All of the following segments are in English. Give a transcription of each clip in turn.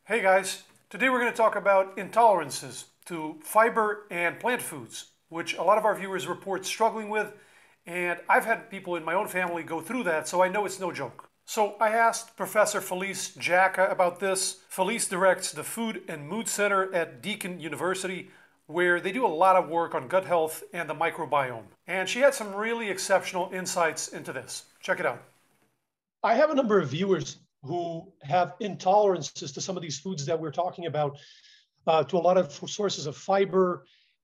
Hey guys, today we're going to talk about intolerances to fiber and plant foods, which a lot of our viewers report struggling with, and I've had people in my own family go through that, so I know it's no joke. So I asked Professor Felice Jacka about this. Felice directs the Food and Mood Center at Deakin University, where they do a lot of work on gut health and the microbiome. And she had some really exceptional insights into this. Check it out. I have a number of viewers who have intolerances to some of these foods that we're talking about, to a lot of sources of fiber,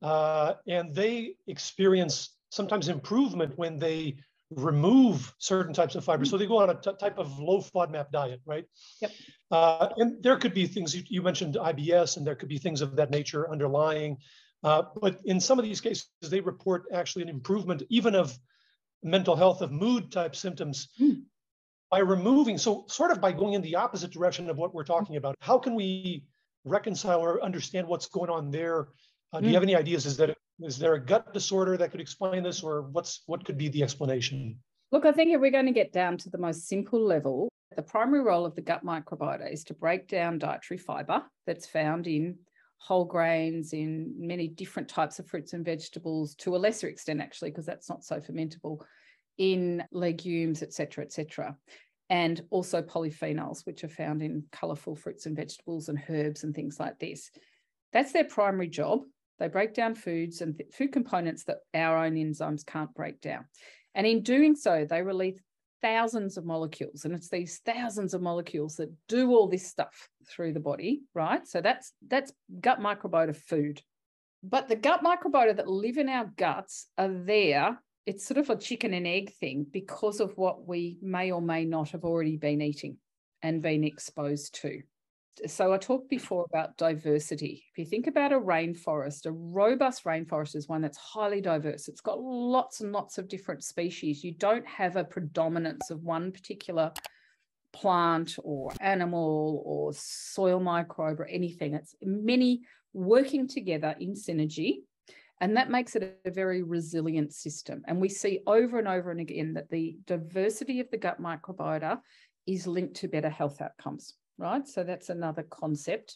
and they experience sometimes improvement when they remove certain types of fiber. So they go on a type of low FODMAP diet, right? Yep. And there could be things, you mentioned IBS, and there could be things of that nature underlying. But in some of these cases, they report actually an improvement even of mental health, of mood type symptoms. By removing, so sort of by going in the opposite direction of what we're talking about. How can we reconcile or understand what's going on there? Do you have any ideas? Is there a gut disorder that could explain this, or what could be the explanation? Look, I think if we're going to get down to the most simple level, the primary role of the gut microbiota is to break down dietary fiber that's found in whole grains, in many different types of fruits and vegetables, to a lesser extent actually, because that's not so fermentable, in legumes, et cetera, and also polyphenols, which are found in colourful fruits and vegetables and herbs and things like this. That's their primary job. They break down foods and food components that our own enzymes can't break down. And in doing so, they release thousands of molecules, and it's these thousands of molecules that do all this stuff through the body, right? So that's gut microbiota food. But the gut microbiota that live in our guts are there. It's sort of a chicken and egg thing because of what we may or may not have already been eating and been exposed to. So I talked before about diversity. If you think about a rainforest, a robust rainforest is one that's highly diverse. It's got lots and lots of different species. You don't have a predominance of one particular plant or animal or soil microbe or anything. It's many working together in synergy. And that makes it a very resilient system. And we see over and over and again that the diversity of the gut microbiota is linked to better health outcomes, right? So that's another concept.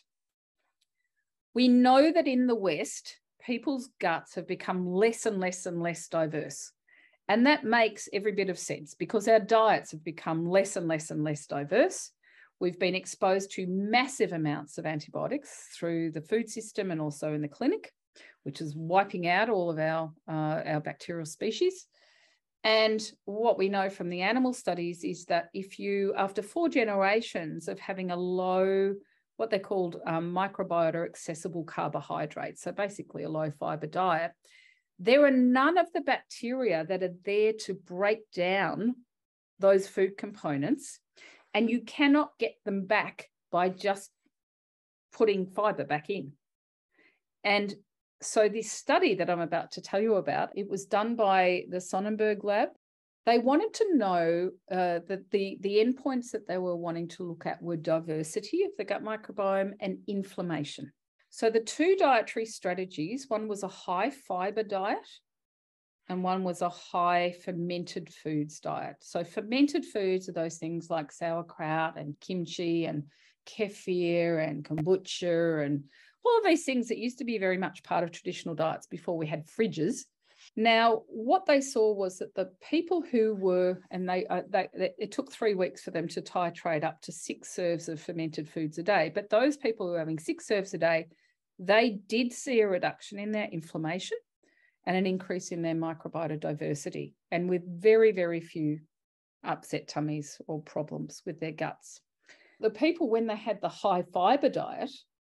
We know that in the West, people's guts have become less and less and less diverse. And that makes every bit of sense because our diets have become less and less and less diverse. We've been exposed to massive amounts of antibiotics through the food system and also in the clinic, which is wiping out all of our bacterial species. And what we know from the animal studies is that if you, after 4 generations of having a low, what they called microbiota accessible carbohydrates, so basically a low fiber diet, there are none of the bacteria that are there to break down those food components, and you cannot get them back by just putting fiber back in. And so this study that I'm about to tell you about, it was done by the Sonnenberg lab. They wanted to know that the endpoints that they were wanting to look at were diversity of the gut microbiome and inflammation. So the 2 dietary strategies, one was a high fiber diet and one was a high fermented foods diet. So fermented foods are those things like sauerkraut and kimchi and kefir and kombucha and all of these things that used to be very much part of traditional diets before we had fridges. Now, what they saw was that the people who were, and it took 3 weeks for them to titrate up to 6 serves of fermented foods a day, but those people who were having 6 serves a day, they did see a reduction in their inflammation and an increase in their microbiota diversity, and with very, very few upset tummies or problems with their guts. The people, when they had the high fiber diet,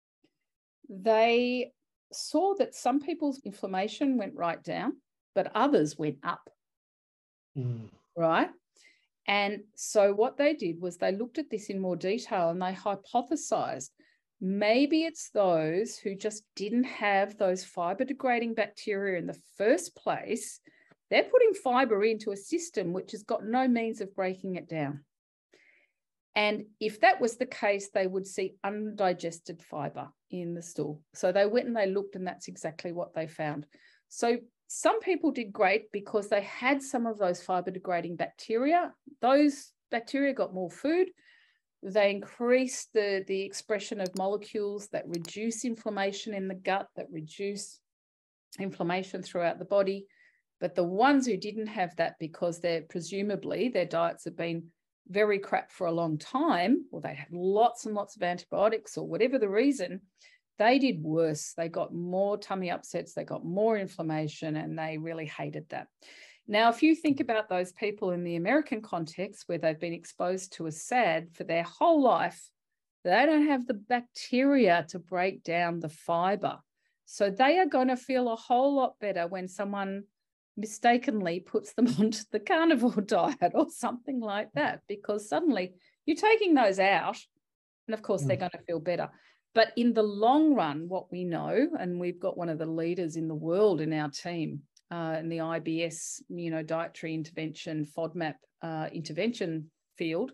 they saw that some people's inflammation went right down, but others went up, right? And so what they did was they looked at this in more detail and they hypothesized maybe it's those who just didn't have those fiber-degrading bacteria in the first place. They're putting fiber into a system which has got no means of breaking it down. And if that was the case, they would see undigested fiber in the stool. So they went and they looked, and that's exactly what they found. So some people did great because they had some of those fiber-degrading bacteria. Those bacteria got more food. They increase the expression of molecules that reduce inflammation in the gut, that reduce inflammation throughout the body. But the ones who didn't have that, because presumably their diets have been very crap for a long time, or they had lots and lots of antibiotics, or whatever the reason, they did worse. They got more tummy upsets, they got more inflammation, and they really hated that. Now, if you think about those people in the American context where they've been exposed to a SAD for their whole life, they don't have the bacteria to break down the fiber. So they are going to feel a whole lot better when someone mistakenly puts them onto the carnivore diet or something like that, because suddenly you're taking those out, and of course they're going to feel better. But in the long run, what we know, and we've got one of the leaders in the world in our team in the IBS, dietary intervention, FODMAP intervention field,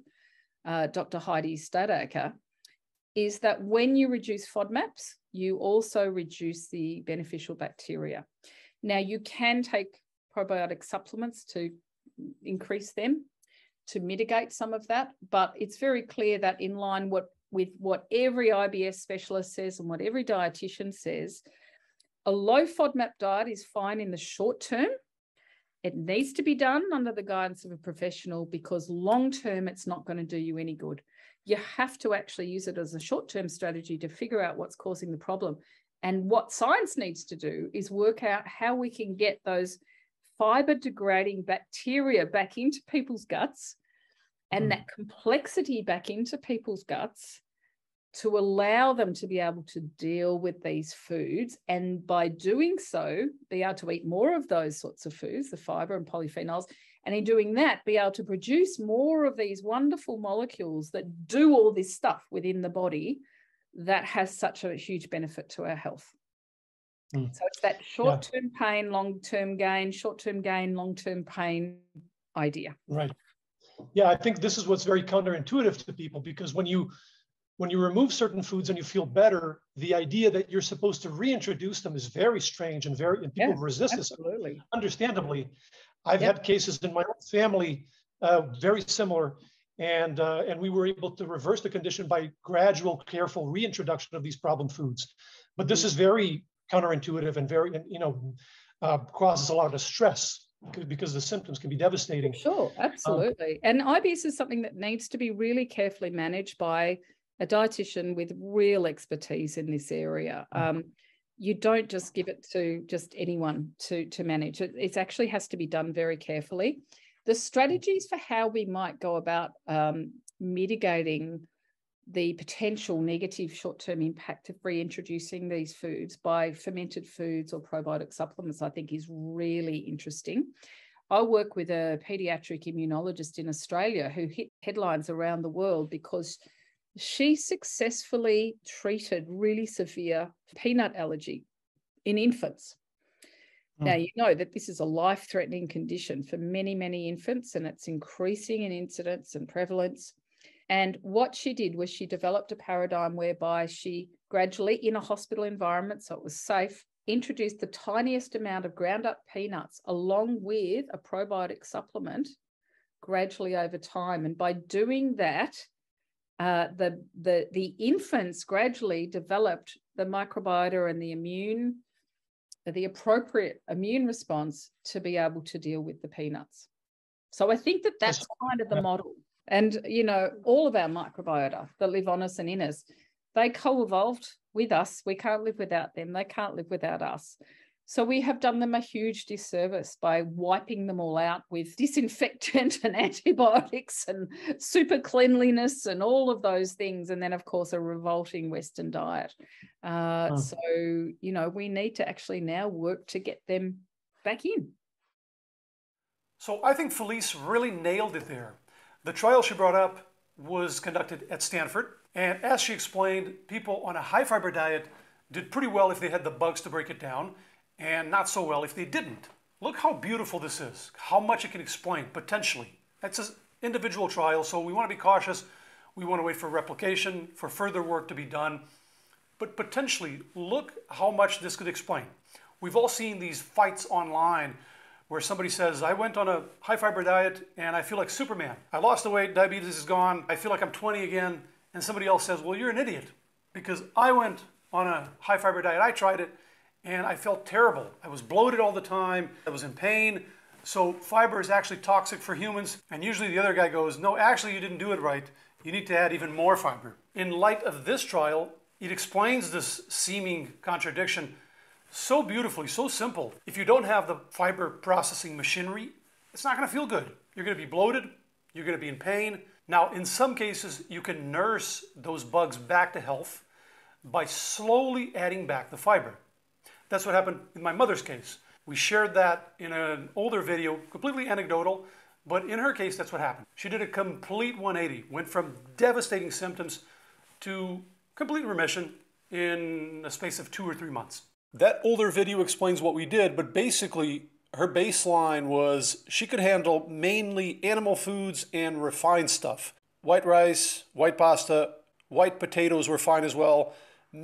Dr. Heidi Stadaker, is that when you reduce FODMAPs, you also reduce the beneficial bacteria. Now, you can take probiotic supplements to increase them, to mitigate some of that, but it's very clear that in line with what every IBS specialist says and what every dietitian says, a low FODMAP diet is fine in the short term. It needs to be done under the guidance of a professional, because long term it's not going to do you any good. You have to actually use it as a short-term strategy to figure out what's causing the problem. And what science needs to do is work out how we can get those fiber-degrading bacteria back into people's guts and that complexity back into people's guts to allow them to be able to deal with these foods, and by doing so, be able to eat more of those sorts of foods, the fiber and polyphenols, and in doing that, be able to produce more of these wonderful molecules that do all this stuff within the body that has such a huge benefit to our health. So it's that short-term pain, long-term gain, short-term gain, long-term pain idea. Right. Yeah, I think this is what's very counterintuitive to people, because when you remove certain foods and you feel better, the idea that you're supposed to reintroduce them is very strange, and people resist this. Understandably. I've had cases in my own family very similar, and we were able to reverse the condition by gradual, careful reintroduction of these problem foods. But this is very counterintuitive and very, causes a lot of stress, because the symptoms can be devastating. Sure, absolutely. And IBS is something that needs to be really carefully managed by a dietitian with real expertise in this area. You don't just give it to just anyone to manage. It actually has to be done very carefully. The strategies for how we might go about mitigating the potential negative short-term impact of reintroducing these foods by fermented foods or probiotic supplements, I think, is really interesting. I work with a pediatric immunologist in Australia who hit headlines around the world because she successfully treated really severe peanut allergy in infants. Now, you know that this is a life-threatening condition for many, many infants, and it's increasing in incidence and prevalence. And what she did was she developed a paradigm whereby she gradually, in a hospital environment, so it was safe, introduced the tiniest amount of ground up peanuts along with a probiotic supplement gradually over time. And by doing that, the infants gradually developed the microbiota and the appropriate immune response to be able to deal with the peanuts. So I think that that's kind of the model. And, all of our microbiota that live on us and in us, they co-evolved with us. We can't live without them. They can't live without us. So we have done them a huge disservice by wiping them all out with disinfectant and antibiotics and super cleanliness and all of those things. And then, of course, a revolting Western diet. So, we need to actually now work to get them back in. So I think Felice really nailed it there. The trial she brought up was conducted at Stanford. And as she explained, people on a high fiber diet did pretty well if they had the bugs to break it down, and not so well if they didn't. Look how beautiful this is, how much it can explain, potentially. It's an individual trial, so we want to be cautious. We want to wait for replication, for further work to be done. But potentially, look how much this could explain. We've all seen these fights online where somebody says, I went on a high fiber diet and I feel like Superman. I lost the weight, diabetes is gone, I feel like I'm 20 again. And somebody else says, well, you're an idiot because I went on a high fiber diet, I tried it and I felt terrible. I was bloated all the time, I was in pain. So fiber is actually toxic for humans. And usually the other guy goes, no, actually you didn't do it right. You need to add even more fiber. In light of this trial, it explains this seeming contradiction so beautifully, so simple. If you don't have the fiber processing machinery, it's not gonna feel good. You're gonna be bloated, you're gonna be in pain. Now, in some cases, you can nurse those bugs back to health by slowly adding back the fiber. That's what happened in my mother's case. We shared that in an older video, completely anecdotal, but in her case, that's what happened. She did a complete 180, went from devastating symptoms to complete remission in a space of 2 or 3 months. That older video explains what we did, but basically her baseline was she could handle mainly animal foods and refined stuff. White rice, white pasta, white potatoes were fine as well.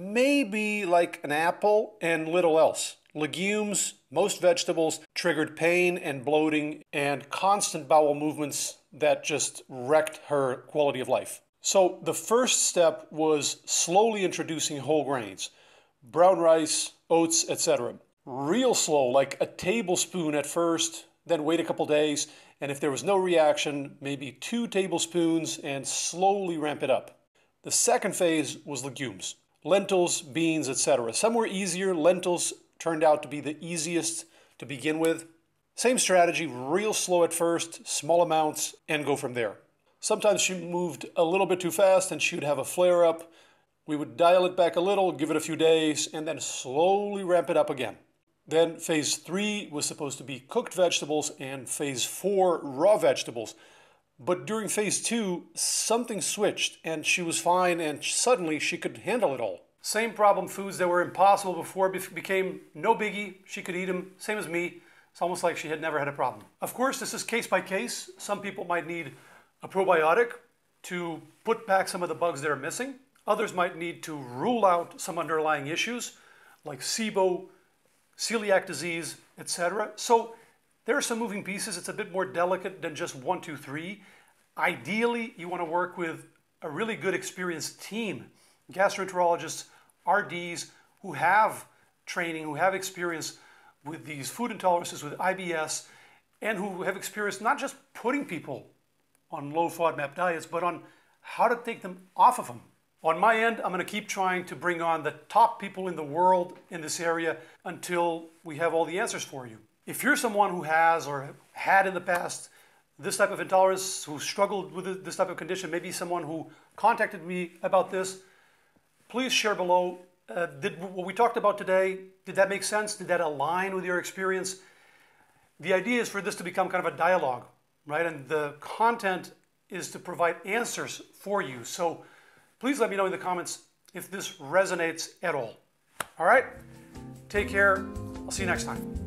Maybe like an apple and little else. Legumes, most vegetables triggered pain and bloating and constant bowel movements that just wrecked her quality of life. So the first step was slowly introducing whole grains, brown rice, oats, etc. Real slow, like a tablespoon at first, then wait a couple days, and if there was no reaction, maybe 2 tablespoons and slowly ramp it up. The second phase was legumes, lentils, beans, etc. Some were easier. Lentils turned out to be the easiest to begin with. Same strategy, real slow at first, small amounts, and go from there. Sometimes she moved a little bit too fast and she would have a flare-up. We would dial it back a little, give it a few days, and then slowly ramp it up again. Then phase 3 was supposed to be cooked vegetables and phase 4 raw vegetables. But during phase 2, something switched and she was fine and suddenly she could handle it all. Same problem, foods that were impossible before became no biggie. She could eat them, same as me. It's almost like she had never had a problem. Of course, this is case by case. Some people might need a probiotic to put back some of the bugs that are missing. Others might need to rule out some underlying issues like SIBO, celiac disease, etc. So there are some moving pieces. It's a bit more delicate than just 1, 2, 3. Ideally, you want to work with a really good experienced team, gastroenterologists, RDs who have training, who have experience with these food intolerances, with IBS, and who have experience not just putting people on low FODMAP diets, but on how to take them off of them. On my end, I'm going to keep trying to bring on the top people in the world in this area until we have all the answers for you. If you're someone who has or had in the past this type of intolerance, who struggled with this type of condition, maybe someone who contacted me about this, please share below. Did what we talked about today, did that make sense? Did that align with your experience? The idea is for this to become kind of a dialogue, right? And the content is to provide answers for you. So please let me know in the comments if this resonates at all. All right? Take care. I'll see you next time.